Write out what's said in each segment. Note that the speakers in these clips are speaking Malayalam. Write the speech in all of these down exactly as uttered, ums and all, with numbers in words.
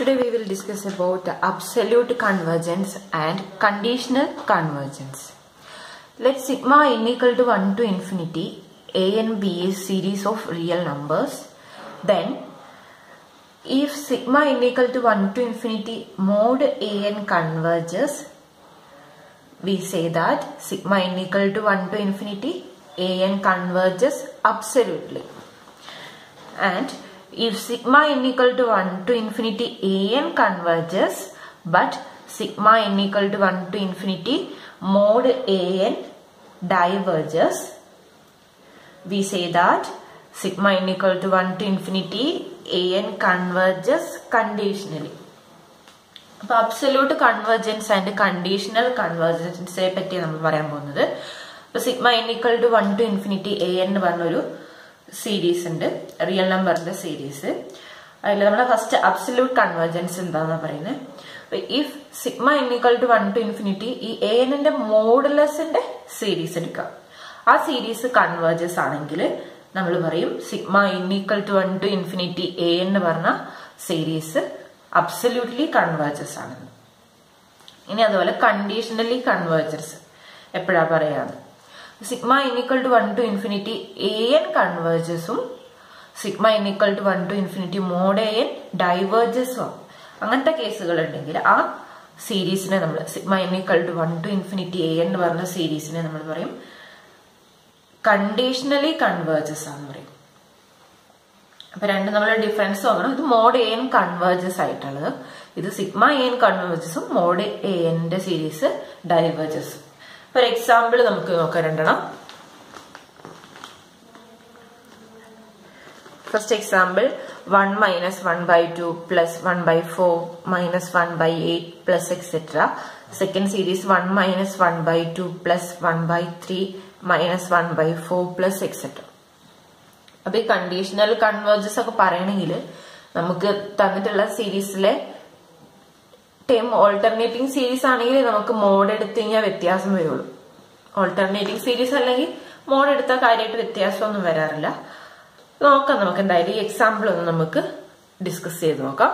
Today we will discuss about absolute convergence and conditional convergence. Let sigma n equal to one to infinity, a and b is series of real numbers. Then if sigma n equal to one to infinity mod a n converges, we say that sigma n equal to one to infinity a n converges absolutely. And if sigma n equal to one to infinity a n converges, but sigma n equal to one to infinity mod a n diverges, we say that sigma n equal to one to infinity a n converges conditionally. So, absolute convergence and conditional convergence se patti nammal parayan povunathu. So, sigma n equal to one to infinity a n പറഞ്ഞൊരു series ഉണ്ട്, റിയൽ നമ്പറിന്റെ സീരീസ്. അതിൽ നമ്മൾ ഫസ്റ്റ് അബ്സല്യൂട്ട് കൺവേർജൻസ് എന്താണെന്ന് പറയുന്നത്. If sigma n equal to one to infinity ഈ എ എന്നിന്റെ മോഡുലസിന്റെ സീരീസ് എടുക്കാം. ആ സീരീസ് കൺവേർജസ് ആണെങ്കിൽ നമ്മൾ പറയും sigma n equal to one to infinity a എന്ന് പറഞ്ഞ സീരീസ് അബ്സല്യൂട്ട്ലി കൺവേർജസ് ആണെന്ന്. ഇനി അതുപോലെ കണ്ടീഷണലി കൺവേർജസ് എപ്പോഴാ പറയാന്ന്. Sigma n equal to one to infinity a n converges um sigma n equal to one to infinity mod a n diverges um അങ്ങനത്തെ കേസുകൾ ഉണ്ടെങ്കിൽ ആ സീരീസിനെ നമ്മൾ sigma n equal to one to infinity a n എന്ന് പറഞ്ഞ സീരീസിനെ നമ്മൾ പറയും കണ്ടീഷണലി കൺവേർജസ് ആണെന്ന് പറയും. അപ്പൊ രണ്ട് നമ്മൾ ഡിഫറൻസ് നോക്കണം. ഇത് മോഡ് എ എൻ കൺവേർജസ് ആയിട്ടുള്ളത്, ഇത് സിഗ്മ എ എൻ കൺവേർജസും മോഡ് എ എൻ്റെ സീരീസ് ഡൈവേർജസും. For example, നമുക്ക് നോക്കാം രണ്ടെണ്ണം. First example, one minus one by two plus one by four minus one by eight plus et cetera. Second series, one minus one by two plus one by three minus one by four plus et cetera. അപ്പോൾ ഈ കണ്ടീഷണൽ കൺവേർജസ് ഒക്കെ പറയണമെങ്കിൽ നമുക്ക് തന്നിട്ടുള്ള സീരീസിലെ ടേം ഓൾട്ടർനേറ്റിംഗ് സീരീസ് ആണെങ്കിൽ നമുക്ക് മോഡ് എടുത്തു കഴിഞ്ഞാൽ വ്യത്യാസം വരുള്ളൂ. ഓൾട്ടർനേറ്റിംഗ് സീരീസ് അല്ലെങ്കിൽ മോഡ് എടുത്താൽ കാര്യമായിട്ട് വ്യത്യാസമൊന്നും വരാറില്ല. നോക്കാം നമുക്ക് എന്തായാലും ഈ എക്സാമ്പിൾ ഒന്ന് നമുക്ക് ഡിസ്കസ് ചെയ്ത് നോക്കാം.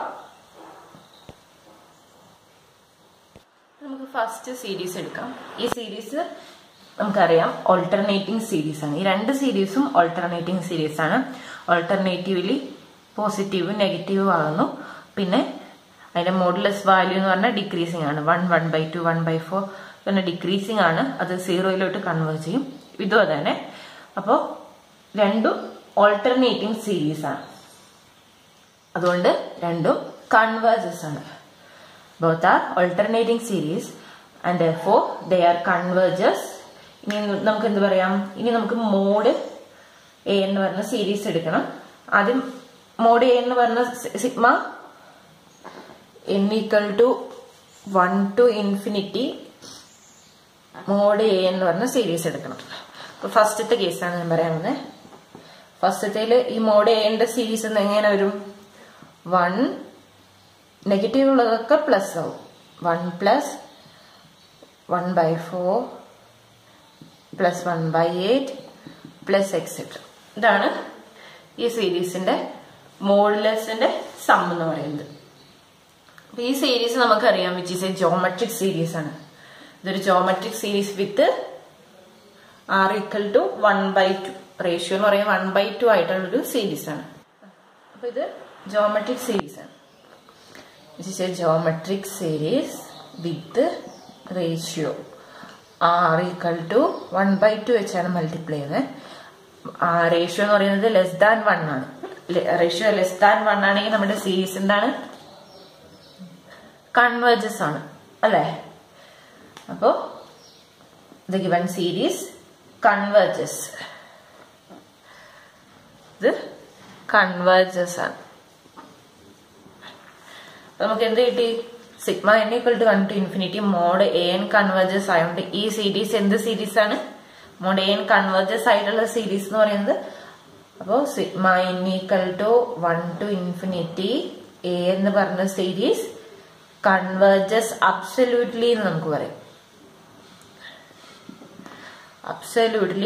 നമുക്ക് ഫസ്റ്റ് സീരീസ് എടുക്കാം. ഈ സീരീസ് നമുക്കറിയാം ഓൾട്ടർനേറ്റിംഗ് സീരീസ് ആണ്. ഈ രണ്ട് സീരീസും ഓൾട്ടർനേറ്റിംഗ് സീരീസ് ആണ്. ഓൾട്ടർനേറ്റീവ്ലി പോസിറ്റീവ് നെഗറ്റീവ് ആകുന്നു. പിന്നെ അതിന്റെ മോഡുലസ് വാല്യൂ എന്ന് പറഞ്ഞാൽ ഡിക്രീസിങ് ആണ്. One one by two one by four പിന്നെ ഡിക്രീസിങ് ആണ്. അത് സീറോയിലോട്ട് കൺവേർട്ട് ചെയ്യും. ഇതും അത് തന്നെ. അപ്പോൾ രണ്ടും ഓൾട്ടർനേറ്റിംഗ് സീരീസ് ആണ്. അതുകൊണ്ട് രണ്ടും കൺവേർജസ് ആണ്. Both are alternating series and therefore they are converges. ഇനി നമുക്ക് എന്ത് പറയാം, ഇനി നമുക്ക് മോഡ് എ എന്ന് പറഞ്ഞ സീരീസ് എടുക്കണം. ആദ്യം മോഡ് എ എന്ന് പറഞ്ഞ sigma n equal to one to infinity mod A എന്ന് പറഞ്ഞ സീരീസ് എടുക്കണം. അപ്പൊ ഫസ്റ്റത്തെ കേസാണ് ഞാൻ പറയാൻ വന്നത്. ഫസ്റ്റത്തേല് ഈ മോഡ് എന്റെ സീരീസ് എങ്ങനെ വരും, വൺ നെഗറ്റീവ് ഉള്ളതൊക്കെ പ്ലസ് ആവും. One plus one by four plus one by eight plus et cetera. ഇതാണ് ഈ സീരീസിന്റെ മോഡുലസിന്റെ സം എന്ന് പറയുന്നത്. അപ്പൊ ഈ സീരീസ് നമുക്കറിയാം which is a geometric series ആണ്. ഇതൊരു geometric series with r equal to one by two ratio എന്ന് പറയുന്നത് വൺ ബൈ ടു ആയിട്ടുള്ളൊരു സീരീസ് ആണ്. അപ്പൊ ഇത് ജോമെട്രിക് സീരീസ് ആണ്. Which is a geometric series with ratio r equal to one by two വെച്ചാണ് മൾട്ടിപ്ലൈ ചെയ്യുന്നത്. ആ റേഷ്യോ എന്ന് പറയുന്നത് ലെസ് ദാൻ വൺ ആണ്. റേഷ്യോ ലെസ് ദാൻ വൺ ആണെങ്കിൽ നമ്മുടെ സീരീസ് എന്താണ്, കൺവേർജസ് ആണ് അല്ലെ. അപ്പോ ദ ഗിവൺ സീരീസ് കൺവേർജസ്, ഇത് കൺവേർജസ് ആണ്. നമുക്ക് എന്ത് കിട്ടി, sigma n equal to one to infinity mod A N converges ആയതുകൊണ്ട് ഈ സീരീസ് എന്ത് സീരീസ് ആണ്, മോഡ് എ എൻ കൺവേർജസ് ആയിട്ടുള്ള സീരീസ് എന്ന് പറയുന്നത്. അപ്പോ sigma n equal to one to infinity a എന്ന് പറഞ്ഞ സീരീസ് കൺവേർജസ് അബ്സല്യൂട്ട്ലി എന്ന് നമുക്ക് പറയാം. അബ്സല്യൂട്ട്ലി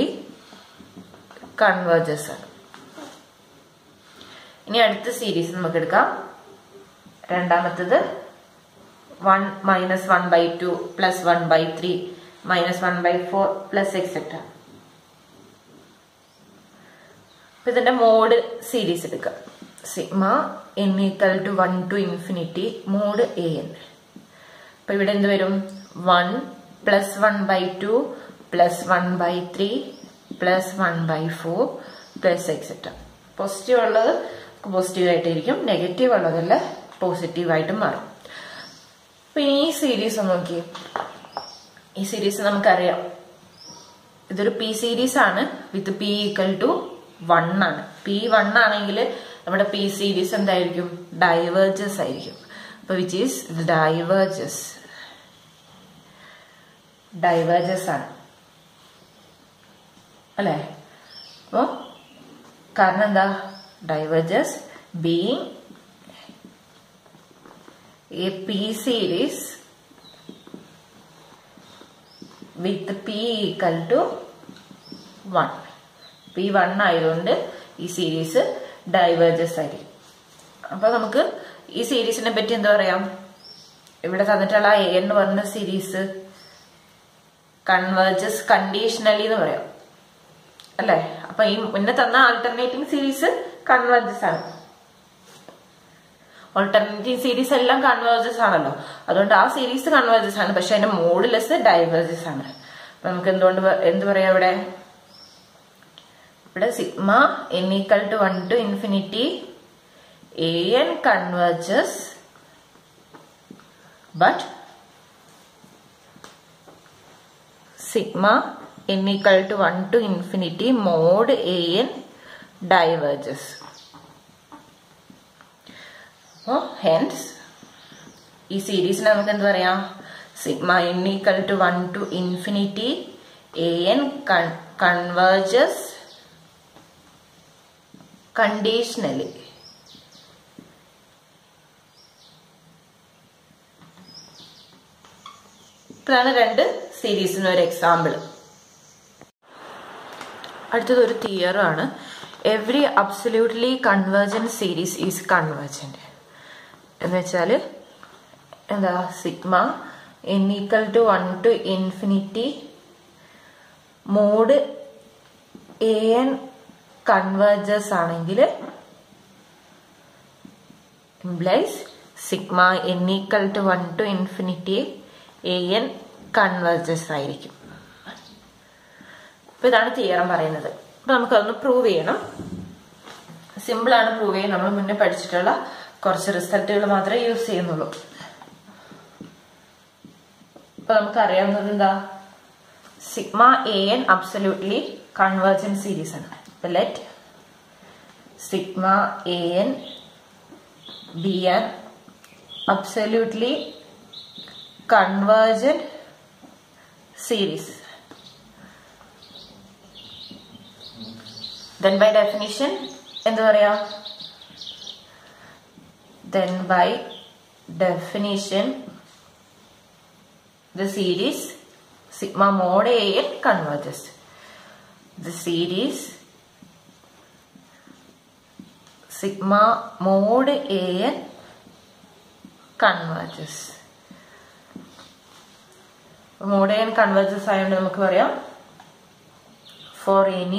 കൺവേർജസ് ആണ്. ഇനി അടുത്ത സീരീസ് നമുക്ക് എടുക്കാം. രണ്ടാമത്തത് one minus one by two plus one by three minus one by four plus et cetera. അപ്പൊ ഇതിന്റെ മോഡ് സീരീസ് എടുക്കാം. Sigma n equal to one to infinity mod A n. അപ്പൊ ഇവിടെ എന്ത് വരും? One plus one by two plus one by three plus one by four plus et cetera. Positive ഉള്ളത് പോസിറ്റീവ് ആയിട്ടിരിക്കും, നെഗറ്റീവ് ഉള്ളതെല്ലാം പോസിറ്റീവ് ആയിട്ട് മാറും. അപ്പൊ ഈ സീരീസ് നോക്കി, ഈ സീരീസ് നമുക്കറിയാം ഇതൊരു പി സീരീസ് ആണ് with p equal to one ആണ്. പി വൺ ആണെങ്കിൽ നമ്മുടെ പി സീരീസ് എന്തായിരിക്കും? ഡൈവേർജസ് ആയിരിക്കും. അപ്പൊ വിച്ച് ഈസ് ഡൈവേർജസ് ഡൈവേർജസ് ആണ് അല്ലെ? അപ്പോ കാരണം എന്താ? Diverges being a P series with p equal to one. P one ആയതുകൊണ്ട് ഈ സീരീസ് ഡൈവേർജസ് ആയിരിക്കും. അപ്പൊ നമുക്ക് ഈ സീരീസിനെ പറ്റി എന്താ പറയാം? ഇവിടെ തന്നിട്ടുള്ള എ എന്ന് പറഞ്ഞ സീരീസ് കൺവേർജസ് കണ്ടീഷണലി എന്ന് പറയാം അല്ലെ? അപ്പൊ ഈ മുന്നേ തന്ന ആൾട്ടർനേറ്റിംഗ് സീരീസ് കൺവേർജസ് ആണ്. ഓൾട്ടർനേറ്റീവ് സീരീസ് എല്ലാം കൺവേർജസ് ആണല്ലോ, അതുകൊണ്ട് ആ സീരീസ് കൺവേർജസ് ആണ്. പക്ഷെ അതിന്റെ മോഡുലസ് ഡൈവേർജസ് ആണ്. അപ്പൊ നമുക്ക് എന്തുകൊണ്ട് എന്ത് പറയാം? ഇവിടെ ഇവിടെ sigma n equal to one to infinity a N converges but sigma n equal to one to infinity mod an diverges. So hence ഈ സീരീസിനെ നമുക്ക് എന്ത് പറയാം? Sigma n equal to one to infinity an converges conditionally. ഇതാണ് രണ്ട് സീരീസിന് ഒരു എക്സാമ്പിൾ. അടുത്തത് ഒരു തിയറം ആണ്. Every absolutely convergent series is convergent എന്ന് വെച്ചാൽ എന്താ? Sigma n equal to one to infinity mod A N converges ആണെങ്കിൽ implies sigma n equal to one to infinity a N converges ആയിരിക്കും. അപ്പൊ ഇതാണ് തിയറം പറയുന്നത്. അപ്പൊ നമുക്കതൊന്ന് പ്രൂവ് ചെയ്യണം. സിമ്പിൾ ആണ് പ്രൂവ് ചെയ്യാൻ. നമ്മൾ മുന്നേ പഠിച്ചിട്ടുള്ള കുറച്ച് റിസൾട്ടുകൾ മാത്രമേ യൂസ് ചെയ്യുന്നുള്ളൂ. അപ്പൊ നമുക്ക് അറിയാവുന്നത് എന്താ? Sigma A N absolutely convergent series ആണ്. അപ്പൊ let sigma A n be an absolutely convergent series. Then by definition endu paraya? Then by definition the series sigma mod an converges. The series sigma mod an converges. Mod n converges ആയതുകൊണ്ട് നമുക്ക് പറയാം for any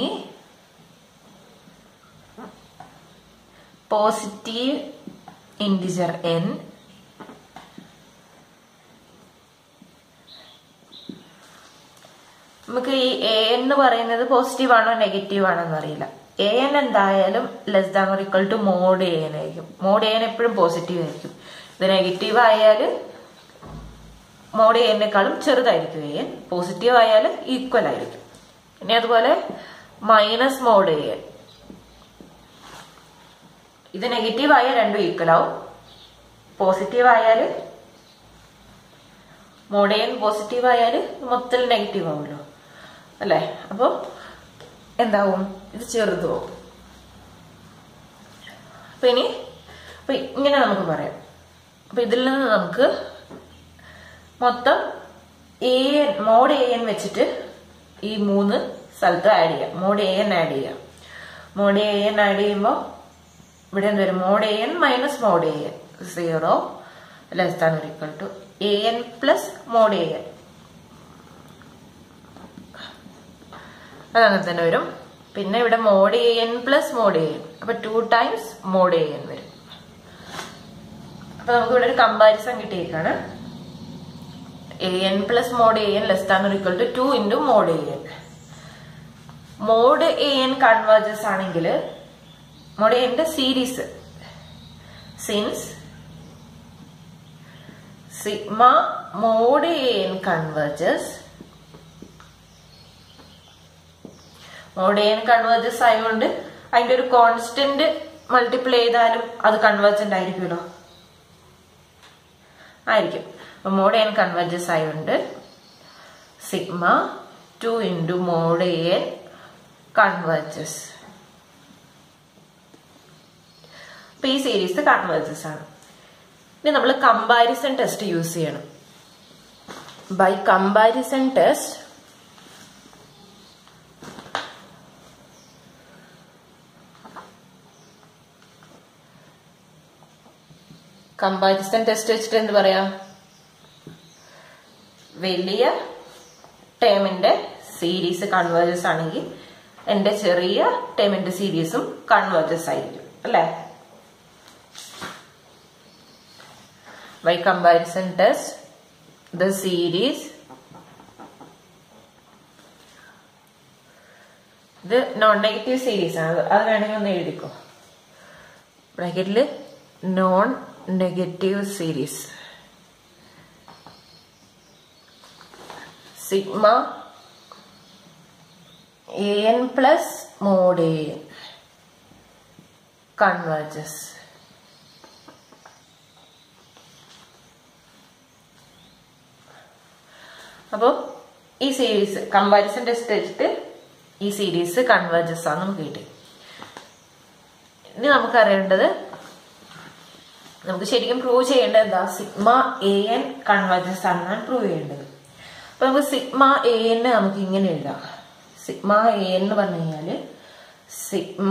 positive integer n നമുക്ക് ഈ എ എന്ന് പറയുന്നത് പോസിറ്റീവ് ആണോ നെഗറ്റീവ് ആണോ എന്ന് അറിയില്ല. എ എൻ എന്തായാലും less than or equal to mod A n ആയിരിക്കും. മോഡ് എ എൻ എപ്പോഴും പോസിറ്റീവ് ആയിരിക്കും. ഇത് നെഗറ്റീവ് ആയാൽ മോഡ് എന്നേക്കാളും ചെറുതായിരിക്കും എ എൻ. പോസിറ്റീവ് ആയാൽ ഈക്വൽ ആയിരിക്കും. ഇനി അതുപോലെ മൈനസ് മോഡ് എ എൻ, ഇത് നെഗറ്റീവ് ആയാൽ രണ്ടും ഈക്വൽ ആവും. പോസിറ്റീവ് ആയാൽ മോഡ് എൻ പോസിറ്റീവ് ആയാൽ മൊത്തത്തിൽ നെഗറ്റീവ് ആവുമല്ലോ അല്ലെ? അപ്പൊ എന്താവും? ഇത് ചെറുതാവും. അപ്പൊ ഇനി അപ്പൊ ഇങ്ങനെ നമുക്ക് പറയാം. അപ്പൊ ഇതിൽ നിന്ന് നമുക്ക് മൊത്തം a n mod A n വെച്ചിട്ട് ഈ മൂന്ന് സ്ഥലത്ത് ആഡ് ചെയ്യാം. മോഡ് എ എൻ ആഡ് ചെയ്യാം. മോഡ് എ എൻ ആഡ് ചെയ്യുമ്പോൾ ഇവിടെ എന്ത് വരും? Mod A n minus mod A n zero less than or equal to a n plus mod A n. അതങ്ങനെ തന്നെ വരും. പിന്നെ ഇവിടെ mod A n plus mod A n, അപ്പൊ two times mod A n വരും. അപ്പൊ നമുക്ക് ഇവിടെ ഒരു കമ്പാരിസൺ കിട്ടിയേക്കാണ്. A n plus mod A n less than or equal to two into mod A n. Mod A N converges ആണെങ്കിൽ മോഡ് എ എൻ്റെ series since sigma mod A N converges mod A N converges ആയതുകൊണ്ട് അതിന്റെ ഒരു കോൺസ്റ്റന്റ് മൾട്ടിപ്ലൈ ചെയ്താലും അത് കൺവേർജന്റ് ആയിരിക്കുമല്ലോ, ആയിരിക്കും. അപ്പൊ മോഡ് എ എൻ കൺവേർജസ് ആയതുകൊണ്ട് sigma two into mod A N converges. അപ്പൊ ഈ സീരീസ് കൺവേർജസ് ആണ്. ഇനി നമ്മൾ കമ്പാരിസൺ ടെസ്റ്റ് യൂസ് ചെയ്യണം. By comparison test comparison test വെച്ചിട്ട് എന്ത് പറയാം, വലിയ ടേമിന്റെ സീരീസ് കൺവേർജസ് ആണെങ്കിൽ എന്റെ ചെറിയ ടേമിന്റെ സീരീസും കൺവേർജസ് ആയിരിക്കും അല്ലെ. By comparison test, the series ഇത് നോൺ നെഗറ്റീവ് സീരീസ് ആണ്, അത് വേണമെങ്കിൽ ഒന്ന് എഴുതിക്കോ ബ്രാക്കറ്റില്. Non negative series sigma A n plus mod A N converges. അപ്പോൾ ഈ സീരീസ് കമ്പാരിസൺ ടെസ്റ്റ് വെച്ചിട്ട് ഈ സീരീസ് കൺവേർജസ് ആണ് നമുക്ക് കിട്ടി. ഇനി നമുക്കറിയേണ്ടത്, നമുക്ക് ശരിക്കും പ്രൂവ് ചെയ്യേണ്ടത് എന്താ, സിഗ്മ എ എൻ കൺവേർജസ് ആണെന്നാണ് പ്രൂവ് ചെയ്യേണ്ടത്. അപ്പൊ നമുക്ക് സിഗ്മ എ എൻ നമുക്ക് ഇങ്ങനെ എഴുതാം. സിഗ്മ എ എൻ എന്ന് പറഞ്ഞു കഴിഞ്ഞാല് sigma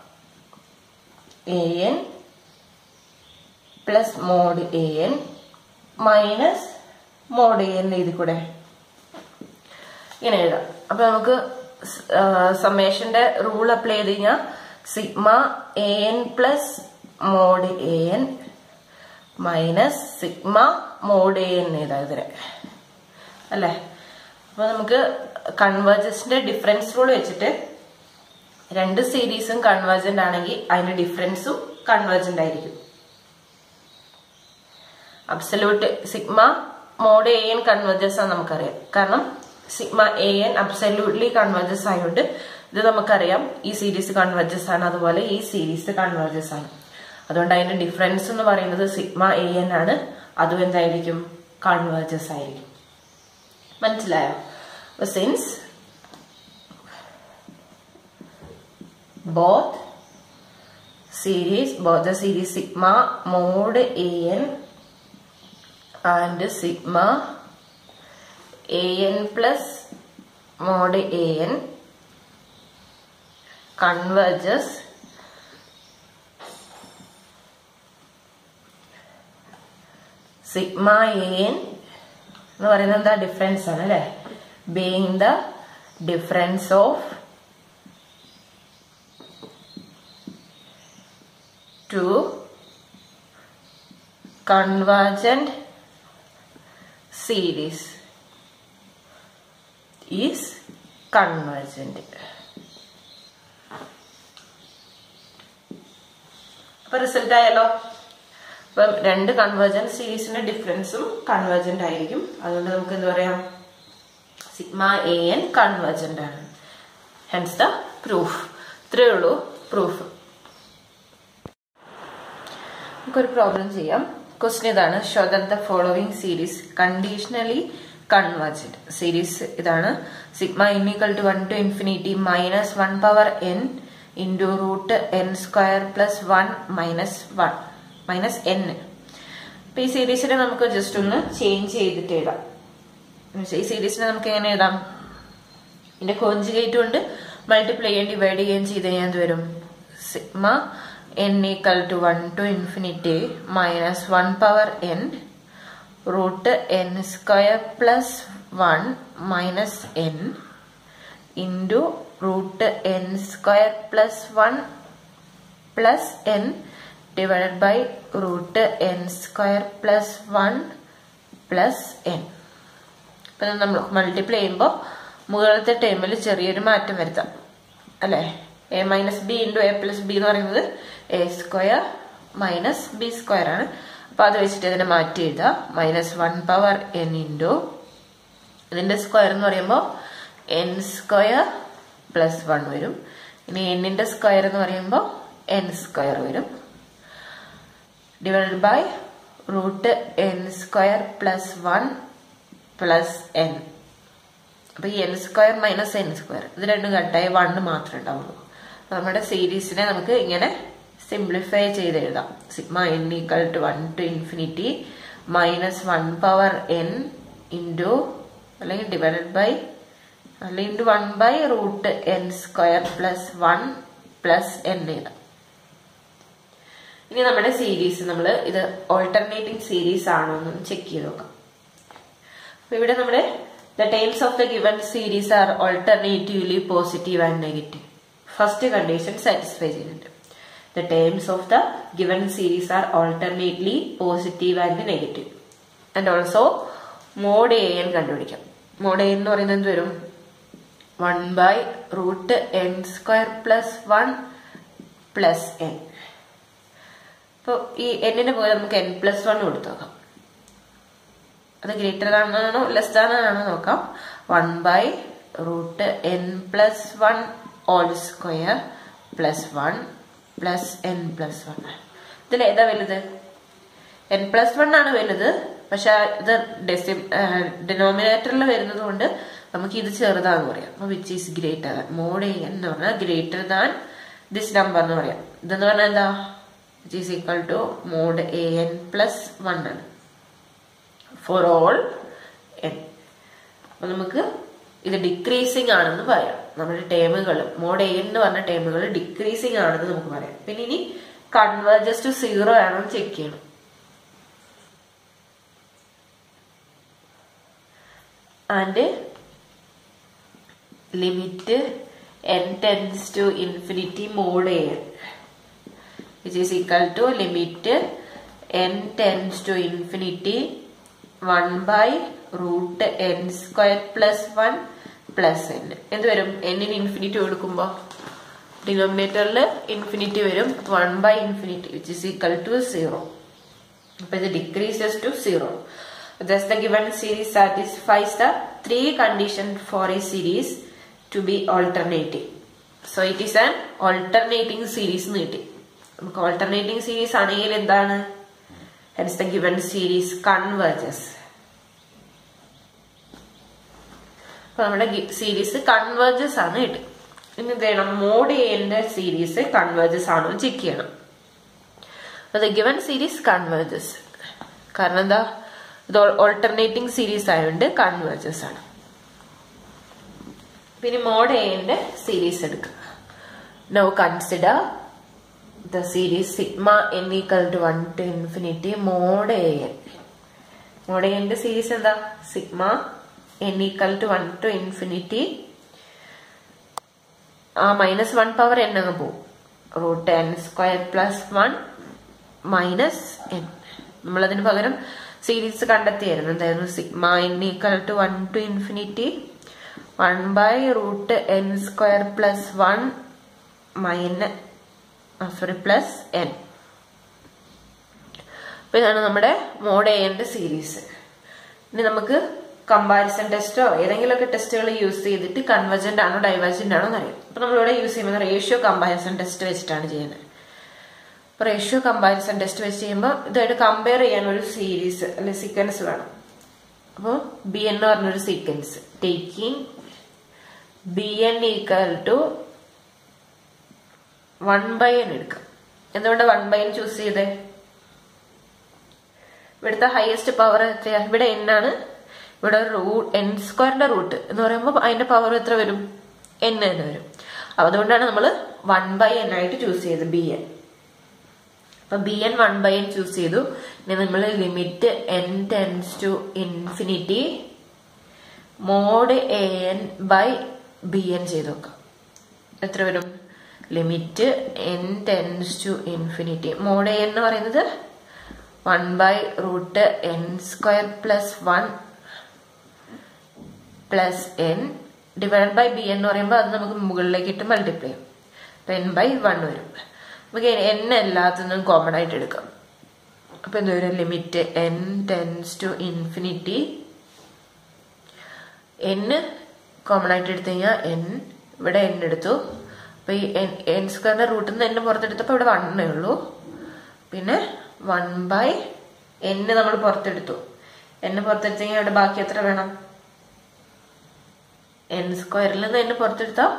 A n plus mod A n minus mod A n എഴുതി കൂടെ ഇങ്ങനെ എഴുതാം. അപ്പൊ നമുക്ക് സമ്മേഷന്റെ റൂൾ അപ്ലൈ ചെയ്ത് കഴിഞ്ഞാൽ sigma A n plus mod A n minus sigma mod A n എഴുതാം ഇതിനെ അല്ലെ. അപ്പൊ നമുക്ക് കൺവേർജൻസിന്റെ ഡിഫറൻസ് റൂൾ വെച്ചിട്ട് രണ്ട് സീരീസും കൺവേർജന്റ് ആണെങ്കിൽ അതിന്റെ ഡിഫറൻസും കൺവേർജന്റ് ആയിരിക്കും. Absolute sigma mod A N converges ആണ് നമുക്കറിയാം, കാരണം sigma A N absolutely converges ആയതുകൊണ്ട് ഇത് നമുക്കറിയാം ഈ സീരീസ് കൺവേർജസ് ആണ്, അതുപോലെ ഈ സീരീസ് കൺവേർജസ് ആണ്. അതുകൊണ്ട് അതിന്റെ ഡിഫറൻസ് എന്ന് പറയുന്നത് സിഗ്മ എ എൻ ആണ്, അതും എന്തായിരിക്കും, കൺവേർജസ് ആയിരിക്കും. മനസ്സിലായോ? Since both series both the series sigma mod an and sigma an plus mod an converges sigma an എന്ന് പറയുന്നത് എന്താ, ഡിഫറൻസ് ആണ് അല്ലെ. Being the difference of two convergent series is convergent. അപ്പൊ റിസൾട്ട് ആയല്ലോ. അപ്പം രണ്ട് കൺവേർജന്റ് സീരീസിന്റെ ഡിഫറൻസും കൺവേർജന്റ് ആയിരിക്കും. അതുകൊണ്ട് നമുക്ക് എന്ത് പറയാം, സിഗ്മ എ എൻ കൺവേർജന്റ് ആണ്. Hence the proof. ഇത്രയേ ഉള്ളൂ പ്രൂഫ്. നമുക്കൊരു പ്രോബ്ലം ചെയ്യാം. ക്വസ്റ്റ്യൻ ഇതാണ്, show that the following series conditionally convergent. Series ഇതാണ്, sigma n equal to one to infinity minus one power n into root N square plus one minus one minus n. അപ്പൊ ഈ സീരീസിനെ നമുക്ക് ജസ്റ്റ് ഒന്ന് ചേഞ്ച് ചെയ്തിട്ട് എഴുതാം. ഈ സീരീസിനെ നമുക്ക് എങ്ങനെ എഴുതാം, ഇതിന്റെ കോൺജുഗേറ്റ് കൊണ്ട് മൾട്ടിപ്ലൈ ചെയ്യാൻ ഡിവൈഡ് ചെയ്യാൻ ചെയ്ത് കഴിഞ്ഞാൽ എന്ത് വരും, sigma n equal to one to infinity minus one power n root n square plus one minus n into root n square plus one plus n divided by root n square plus one plus n. അപ്പം നമ്മൾ മൾട്ടിപ്ലൈ ചെയ്യുമ്പോൾ മുകളിലത്തെ ടേമിൽ ചെറിയൊരു മാറ്റം വരുത്താം അല്ലേ. A minus b into a plus b എന്ന് പറയുന്നത് a square minus b square ആണ്. അപ്പം അത് വെച്ചിട്ട് ഇതിനെ മാറ്റി എഴുതാം. Minus one power n into ഇതിൻ്റെ സ്ക്വയർ എന്ന് പറയുമ്പോൾ എൻ സ്ക്വയർ പ്ലസ് വൺ വരും. ഇനി എന്നിൻ്റെ സ്ക്വയർ എന്ന് പറയുമ്പോൾ എൻ സ്ക്വയർ വരും. Divided by root N square plus one plus n. അപ്പൊ ഈ n square minus n square ഇത് രണ്ടും കട്ടായി വണ്ണ് മാത്രമേ ഉണ്ടാവുള്ളൂ. നമ്മുടെ സീരീസിനെ നമുക്ക് ഇങ്ങനെ സിംപ്ലിഫൈ ചെയ്ത് എഴുതാം. Sigma n equal to one to infinity minus one power n into അല്ലെങ്കിൽ ഡിവൈഡഡ് ബൈ അല്ലെങ്കിൽ into one by root N square plus one plus n എഴുതാം. ഇനി നമ്മുടെ സീരീസ് നമ്മൾ ഇത് ഓൾട്ടർനേറ്റിംഗ് സീരീസ് ആണോ എന്ന് ചെക്ക് ചെയ്ത് നോക്കാം. അപ്പൊ ഇവിടെ നമ്മുടെ the terms of the given series are alternatively positive and negative. First condition satisfy ചെയ്യുന്നുണ്ട്. The terms of the given series are alternately positive and negative. And also mod a n കണ്ടുപിടിക്കാം. mod a എന്ന് പറയുന്നത് എന്ത് വരും? one by root n square plus one plus n. അപ്പോൾ ഈ n-ന് പോലെ നമുക്ക് n plus one കൊടുത്തു നോക്കാം. അത് ഗ്രേറ്റർ ആണോ ലെസ് ദാൻ ആണോ നോക്കാം. One by root n plus one all square plus one plus n plus one. ഇതിൽ ഏതാ വലുത്? എൻ പ്ലസ് വൺ ആണ് വലുത്. പക്ഷെ ഇത് ഡെസി ഡിനോമിനേറ്ററിൽ വരുന്നത് കൊണ്ട് നമുക്ക് ഇത് ചെറുതാന്ന് പറയാം. അപ്പൊ which is greater than mod A n എന്ന് പറഞ്ഞാൽ ഗ്രേറ്റർ ദാൻ ദിസ് നമ്പർ എന്ന് പറയാം. ഇതെന്ന് പറഞ്ഞാൽ എന്താ? Which is equal to mod A n plus one ആണ് ഫോർ ഓൾ എൻ. അപ്പൊ നമുക്ക് ഇത് ഡിക്രീസിങ് ആണെന്ന് പറയാം. നമ്മുടെ ടേമുകൾ മോഡ് എ എന്ന് പറഞ്ഞ ടേമുകൾ ഡിക്രീസിങ് ആണെന്ന് നമുക്ക് പറയാം. പിന്നെ ഇനി കൺവേർജസ് ടു സീറോ ആണോ ചെക്ക് ചെയ്യണം. And limit N tends to infinity mod A n which is equal to limit N tends to infinity one by root N square plus one plus n. എന്ത് വരും? എന്നിന് ഇൻഫിനിറ്റി കൊടുക്കുമ്പോൾ ഡിനോമിനേറ്ററിൽ ഇൻഫിനിറ്റി വരും. One by infinity which is equal to zero. അപ്പൊ ഇത് decreases to zero. Thus the given series satisfies the three conditions for a series to be alternating. So it is an alternating series എന്ന് കിട്ടി. നമുക്ക് alternating series ആണെങ്കിൽ എന്താണ്? Hence the given series converges. അപ്പൊ നമ്മുടെ സീരീസ് കൺവേർജസ് ആണ് കിട്ടി. ഇനി എന്ത് ചെയ്യണം? മോഡ് എന്റെ സീരീസ് കൺവേർജസ് ആണോ ചെക്ക് ചെയ്യണം. the given series converges. കാരണം എന്താ? ഇത് ഓൾട്ടർനേറ്റിംഗ് സീരീസ് ആയതുകൊണ്ട് കൺവേർജസ് ആണ്. പിന്നെ മോഡ് എന്റെ സീരീസ് എടുക്കുക. Now consider the series sigma n equal to one to infinity mod an. mod a ന്റെ സീരീസ് എന്താ? sigma n equal to one to infinity ആ മൈനസ് വൺ പവർ n അങ്ങ് പോകും. Root N square plus one minus n. നമ്മളതിന് പകരം സീരീസ് കണ്ടെത്തിയായിരുന്നു. എന്തായിരുന്നു? sigma n equal to one to infinity one by root n square plus one minus sorry plus n. അപ്പൊ ഇതാണ് നമ്മുടെ മോഡ് എന്റെ സീരീസ്. ഇനി നമുക്ക് കമ്പാരിസൺ ടെസ്റ്റോ ഏതെങ്കിലുമൊക്കെ ടെസ്റ്റുകൾ യൂസ് ചെയ്തിട്ട് കൺവെർജന്റ് ആണോ ഡൈവേർജന്റ് ആണോ എന്നറിയാം. അപ്പൊ നമ്മളിവിടെ യൂസ് ചെയ്യുന്നത് റേഷ്യോ കമ്പാരിസൺ ടെസ്റ്റ് വെച്ചിട്ടാണ് ചെയ്യുന്നത്. അപ്പൊ റേഷ്യോ കമ്പാരിസൺ ടെസ്റ്റ് വെച്ച് ചെയ്യുമ്പോൾ ഇതായിട്ട് കമ്പയർ ചെയ്യാൻ ഒരു സീരീസ് അല്ലെ സീക്വൻസ് വേണം. അപ്പോൾ ബി എന്ന് പറഞ്ഞൊരു sequence taking b N equal to one by n എടുക്കാം. എന്തുകൊണ്ട് വൺ ബൈ എൻ ചൂസ് ചെയ്തേ? ഇവിടുത്തെ ഹയസ്റ്റ് പവർ എത്രയാ? ഇവിടെ എൻ ആണ്. ഇവിടെ റൂട്ട് എൻ സ്ക്വയറിന്റെ റൂട്ട് എന്ന് പറയുമ്പോൾ അതിന്റെ പവർ എത്ര വരും? എൻ തന്നെ വരും. അതുകൊണ്ടാണ് നമ്മൾ വൺ ബൈ എൻ ആയിട്ട് ചൂസ് ചെയ്തത് ബി എൻ. അപ്പൊ B N one by N choose ചെയ്തു. ഇനി നമ്മൾ limit N tends to infinity mod A N by B N ചെയ്ത് നോക്കാം. എത്ര വരും? Limit N tends to infinity mod A എന്ന് പറയുന്നത് one by root N square plus one plus N divide by B എന്ന് പറയുമ്പോൾ അത് നമുക്ക് മുകളിലേക്ക് ഇട്ട് മൾട്ടിപ്ലൈ ചെയ്യും. അപ്പൊ എൻ ബൈ വൺ വരും. നമുക്ക് എൻ എല്ലാത്തിനും കോമൺ ആയിട്ട് എടുക്കാം. അപ്പൊ എന്ത് വരും? Limit N tends to infinity N common ആയിട്ട് എടുത്തു കഴിഞ്ഞാൽ എൻ ഇവിടെ എൻ എടുത്തു. അപ്പൊ ഈ എൻ എൻ സ്ക്വയറിന്റെ റൂട്ടിൽ നിന്ന് എന്നെ പുറത്തെടുത്തപ്പോ ഇവിടെ വണ്ണേ ഉള്ളൂ. പിന്നെ വൺ ബൈ എന്നെ നമ്മൾ പുറത്തെടുത്തു. എന്നെ പുറത്തെടുത്തു കഴിഞ്ഞാൽ ഇവിടെ ബാക്കി എത്ര വേണം? എൻ സ്ക്വയറിൽ നിന്ന് എന്നെ പുറത്തെടുത്താ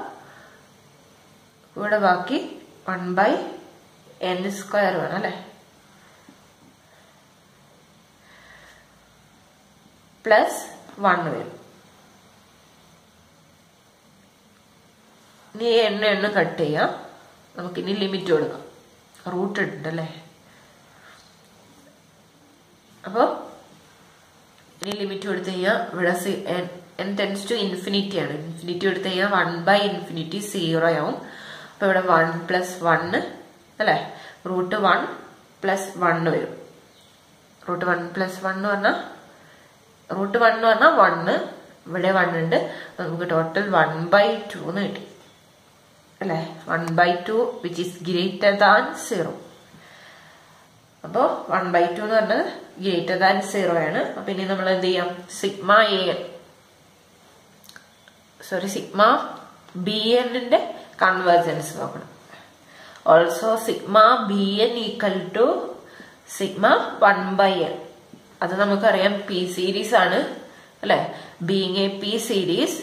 ഇവിടെ ബാക്കി വൺ ബൈ എൻ സ്ക്വയർ വേണം അല്ലെ? പ്ലസ് വൺ വരും. ഇനി എണ്ണ എണ്ണ കട്ട് ചെയ്യാം. നമുക്കിനി ലിമിറ്റ് കൊടുക്കാം. റൂട്ട് ഉണ്ടല്ലേ? അപ്പൊ ഇനി ലിമിറ്റ് കൊടുത്തു കഴിഞ്ഞാൽ ഇവിടെ എൻ ടെൻസ് ടു ഇൻഫിനിറ്റി ആണ്. ഇൻഫിനിറ്റി കൊടുത്തു കഴിഞ്ഞാൽ വൺ ബൈ ഇൻഫിനിറ്റി സീറോ ആവും. അപ്പൊ ഇവിടെ വൺ പ്ലസ് വണ്ണ് അല്ലെ? റൂട്ട് വൺ പ്ലസ് വണ്ണ് വരും. റൂട്ട് വൺ പ്ലസ് വൺ എന്ന് പറഞ്ഞാൽ റൂട്ട് വൺ എന്ന് പറഞ്ഞാൽ വണ്ണ്, ഇവിടെ വൺ ഉണ്ട്. നമുക്ക് ടോട്ടൽ വൺ ബൈ ടു എന്ന് കിട്ടി അല്ലെ? One by two which is greater than zero. അപ്പോ വൺ ബൈ ടു എന്ന് പറഞ്ഞത് ഗ്രേറ്റർ ദാൻ സീറോ ആണ്. അപ്പൊ ഇനി നമ്മൾ എന്ത് ചെയ്യാം? Sigma A N sorry sigma B എന്നിന്റെ കൺവേർജൻസ് നോക്കണം. Also sigma B N equal to sigma one by N. അത് നമുക്കറിയാം പി സീരീസ് ആണ് അല്ലെ? Being A P series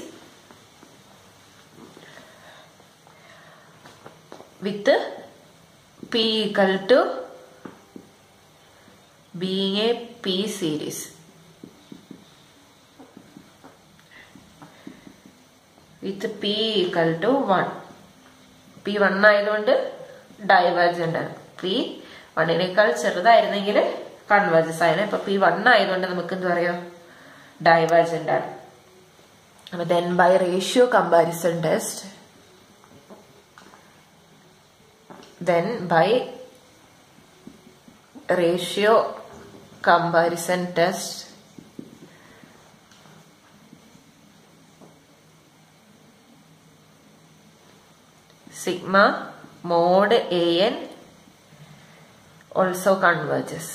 with P equal to being a P series. With P equal to one. P one ആയതുകൊണ്ട് ഡൈവേർജന്റ് ആണ്. P വണ്ണിനേക്കാൾ ചെറുതായിരുന്നെങ്കിൽ കൺവേർജൻസ് ആയിരുന്നു. ഇപ്പൊ P one ആയതുകൊണ്ട് നമുക്ക് എന്ത് പറയാം? ഡൈവേർജന്റ് ആണ്. അപ്പൊ then by ratio comparison test then by ratio comparison test sigma mod an also converges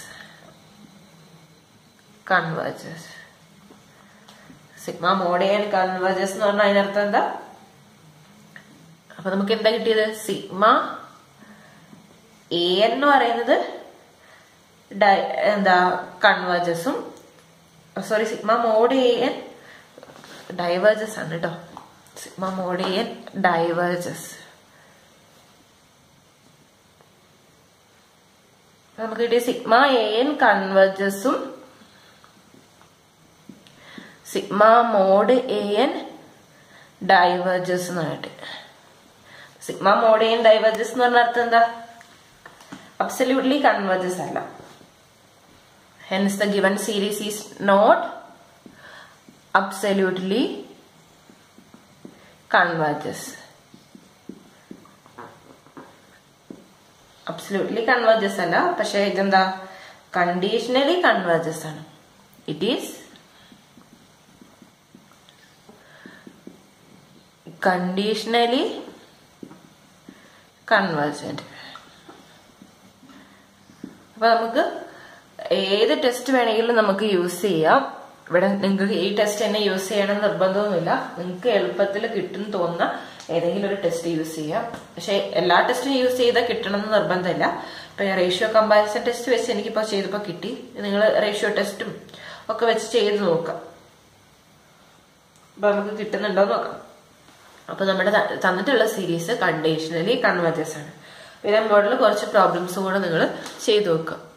converges sigma mod an converges എന്ന് പറഞ്ഞാൽ അതിനർത്ഥം എന്താ? അപ്പൊ നമുക്ക് എന്താ കിട്ടിയത്? സിഗ്മ എ എന്ന് പറയുന്നത് എന്താ കൺവേർജസും sorry sigma mod A N divergence ആണ് കേട്ടോ. Sigma mod A N divergence. നമുക്ക് കിട്ടിയ സിഗ്മ എ എൻ കൺവേർജസും sigma mod A N divergence എന്നായിട്ട്. Sigma mod A N divergence എന്ന് പറഞ്ഞ അർത്ഥം എന്താ? Absolutely converges അല്ല. Hence the given series is not absolutely converges. Absolutely converges അല്ല, പക്ഷെ ഇതെന്താ? Conditionally converges ആണ്. It is conditionally convergent. അപ്പൊ നമുക്ക് ഏത് ടെസ്റ്റ് വേണമെങ്കിലും നമുക്ക് യൂസ് ചെയ്യാം. ഇവിടെ നിങ്ങൾക്ക് ഈ ടെസ്റ്റ് തന്നെ യൂസ് ചെയ്യണം നിർബന്ധമൊന്നുമില്ല. നിങ്ങൾക്ക് എളുപ്പത്തിൽ കിട്ടും തോന്നുന്ന ഏതെങ്കിലും ഒരു ടെസ്റ്റ് യൂസ് ചെയ്യാം. പക്ഷെ എല്ലാ ടെസ്റ്റും യൂസ് ചെയ്താൽ കിട്ടണം എന്ന് നിർബന്ധമില്ല. ഇപ്പൊ ഞാൻ റേഷ്യോ കമ്പാരിസൺ ടെസ്റ്റ് വെച്ച് എനിക്കിപ്പോ ചെയ്തപ്പോ കിട്ടി. നിങ്ങൾ റേഷ്യോ ടെസ്റ്റും ഒക്കെ വെച്ച് ചെയ്ത് നോക്കാം. അപ്പൊ നമുക്ക് കിട്ടുന്നുണ്ടോ നോക്കാം. അപ്പൊ നമ്മുടെ തന്നിട്ടുള്ള സീരീസ് കണ്ടീഷണലി കൺവേർജസ് ആണ്. പിന്നെ മോഡലിൽ കുറച്ച് പ്രോബ്ലംസ് കൂടെ നിങ്ങൾ ചെയ്തു നോക്കുക.